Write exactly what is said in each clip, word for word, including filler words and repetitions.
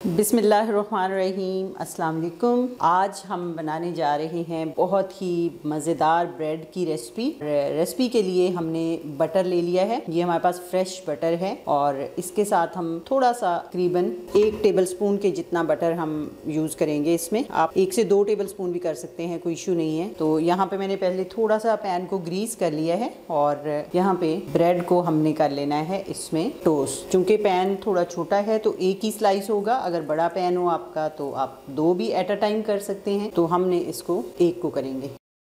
बिस्मिल्लाहिर्रहमानिर्रहीम, अस्सलाम वालेकुम। आज हम बनाने जा रहे हैं बहुत ही मज़ेदार ब्रेड की रेसिपी। रेसिपी के लिए हमने बटर ले लिया है, ये हमारे पास फ्रेश बटर है और इसके साथ हम थोड़ा सा तकरीबन एक टेबलस्पून के जितना बटर हम यूज़ करेंगे। इसमें आप एक से दो टेबलस्पून भी कर सकते हैं, कोई इशू नहीं है। तो यहाँ पे मैंने पहले थोड़ा सा पैन को ग्रीस कर लिया है और यहाँ पे ब्रेड को हमने कर लेना है इसमें टोस्ट। चूँकि पैन थोड़ा छोटा है तो एक ही स्लाइस होगा, अगर बड़ा पैन हो आपका तो आप दो भी एट अ टाइम कर सकते हैं। तो हमने इसको एक को करेंगे।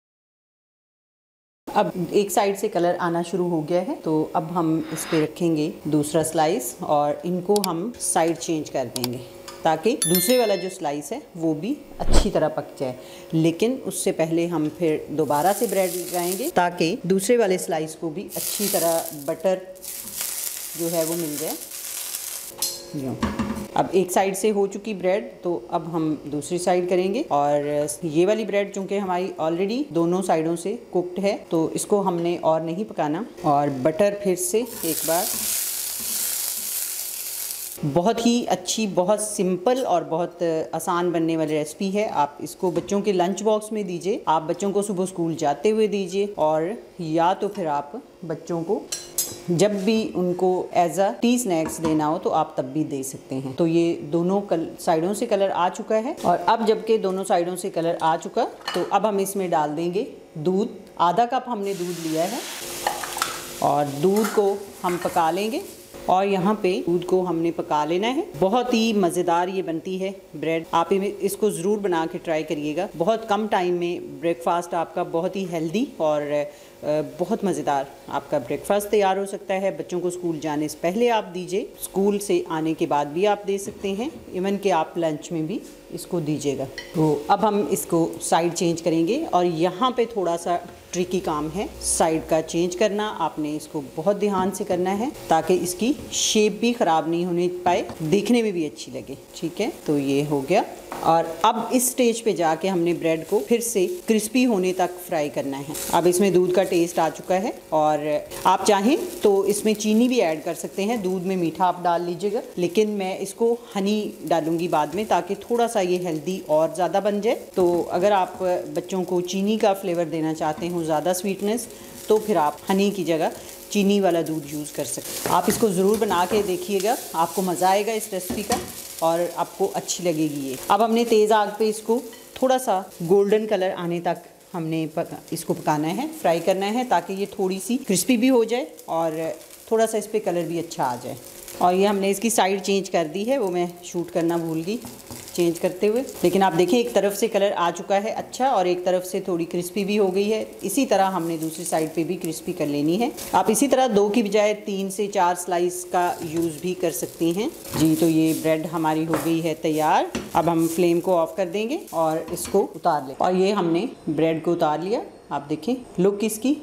अब एक साइड से कलर आना शुरू हो गया है तो अब हम इस पे रखेंगे दूसरा स्लाइस और इनको हम साइड चेंज कर देंगे ताकि दूसरे वाला जो स्लाइस है वो भी अच्छी तरह पक जाए। लेकिन उससे पहले हम फिर दोबारा से ब्रेड लगाएंगे ताकि दूसरे वाले स्लाइस को भी अच्छी तरह बटर जो है वो मिल जाए। यूँ अब एक साइड से हो चुकी ब्रेड तो अब हम दूसरी साइड करेंगे और ये वाली ब्रेड चूँकि हमारी ऑलरेडी दोनों साइडों से कुक्ड है तो इसको हमने और नहीं पकाना। और बटर फिर से एक बार, बहुत ही अच्छी, बहुत सिंपल और बहुत आसान बनने वाली रेसिपी है। आप इसको बच्चों के लंच बॉक्स में दीजिए, आप बच्चों को सुबह स्कूल जाते हुए दीजिए और या तो फिर आप बच्चों को जब भी उनको एज अ टी स्नैक्स देना हो तो आप तब भी दे सकते हैं। तो ये दोनों कल साइडों से कलर आ चुका है और अब जबकि दोनों साइडों से कलर आ चुका तो अब हम इसमें डाल देंगे दूध। आधा कप हमने दूध लिया है और दूध को हम पका लेंगे और यहाँ पे दूध को हमने पका लेना है। बहुत ही मज़ेदार ये बनती है ब्रेड, आप इसको ज़रूर बना के ट्राई करिएगा। बहुत कम टाइम में ब्रेकफास्ट आपका बहुत ही हेल्दी और बहुत मज़ेदार आपका ब्रेकफास्ट तैयार हो सकता है। बच्चों को स्कूल जाने से पहले आप दीजिए, स्कूल से आने के बाद भी आप दे सकते हैं, इवन कि आप लंच में भी इसको दीजिएगा। तो अब हम इसको साइड चेंज करेंगे और यहाँ पे थोड़ा सा ट्रिकी काम है साइड का चेंज करना। आपने इसको बहुत ध्यान से करना है ताकि इसकी शेप भी ख़राब नहीं होने पाए, देखने में भी अच्छी लगे। ठीक है, तो ये हो गया और अब इस स्टेज पे जाके हमने ब्रेड को फिर से क्रिस्पी होने तक फ्राई करना है। अब इसमें दूध का टेस्ट आ चुका है और आप चाहें तो इसमें चीनी भी ऐड कर सकते हैं, दूध में मीठा आप डाल लीजिएगा, लेकिन मैं इसको हनी डालूंगी बाद में ताकि थोड़ा सा ये हेल्दी और ज़्यादा बन जाए। तो अगर आप बच्चों को चीनी का फ्लेवर देना चाहते हो, ज़्यादा स्वीटनेस, तो फिर आप हनी की जगह चीनी वाला दूध यूज़ कर सकते हैं। आप इसको ज़रूर बना के देखिएगा, आपको मज़ा आएगा इस रेसिपी का और आपको अच्छी लगेगी ये। अब हमने तेज़ आग पे इसको थोड़ा सा गोल्डन कलर आने तक हमने पका, इसको पकाना है, फ्राई करना है ताकि ये थोड़ी सी क्रिस्पी भी हो जाए और थोड़ा सा इस पर कलर भी अच्छा आ जाए। और ये हमने इसकी साइड चेंज कर दी है, वो मैं शूट करना भूल गई चेंज करते हुए। लेकिन आप देखें एक तरफ से कलर आ चुका है अच्छा और एक तरफ से थोड़ी क्रिस्पी भी हो गई है। इसी तरह हमने दूसरी साइड पे भी क्रिस्पी कर लेनी है। आप इसी तरह दो की बजाय तीन से चार स्लाइस का यूज़ भी कर सकती हैं जी। तो ये ब्रेड हमारी हो गई है तैयार। अब हम फ्लेम को ऑफ कर देंगे और इसको उतार लें। और ये हमने ब्रेड को उतार लिया, आप देखें लुक इसकी।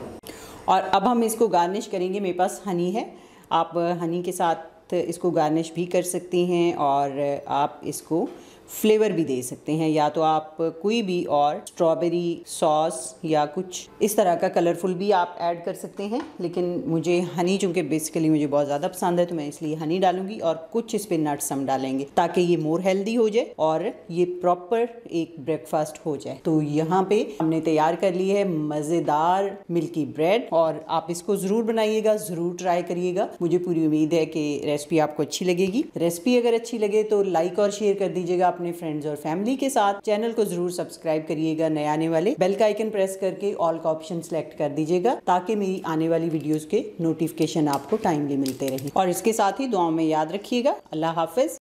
और अब हम इसको गार्निश करेंगे। मेरे पास हनी है, आप हनी के साथ इसको गार्निश भी कर सकती हैं और आप इसको फ्लेवर भी दे सकते हैं, या तो आप कोई भी और स्ट्रॉबेरी सॉस या कुछ इस तरह का कलरफुल भी आप ऐड कर सकते हैं। लेकिन मुझे हनी चूँकि बेसिकली मुझे बहुत ज़्यादा पसंद है तो मैं इसलिए हनी डालूंगी और कुछ इस पर नट्स हम डालेंगे ताकि ये मोर हेल्दी हो जाए और ये प्रॉपर एक ब्रेकफास्ट हो जाए। तो यहाँ पे हमने तैयार कर ली है मज़ेदार मिल्की ब्रेड और आप इसको ज़रूर बनाइएगा, ज़रूर ट्राई करिएगा। मुझे पूरी उम्मीद है कि रेसिपी आपको अच्छी लगेगी। रेसिपी अगर अच्छी लगे तो लाइक और शेयर कर दीजिएगा अपने फ्रेंड्स और फैमिली के साथ। चैनल को जरूर सब्सक्राइब करिएगा, नए आने वाले बेल का आइकन प्रेस करके ऑल का ऑप्शन सेलेक्ट कर दीजिएगा ताकि मेरी आने वाली वीडियोस के नोटिफिकेशन आपको टाइमली मिलते रहें। और इसके साथ ही दुआओं में याद रखिएगा। अल्लाह हाफिज।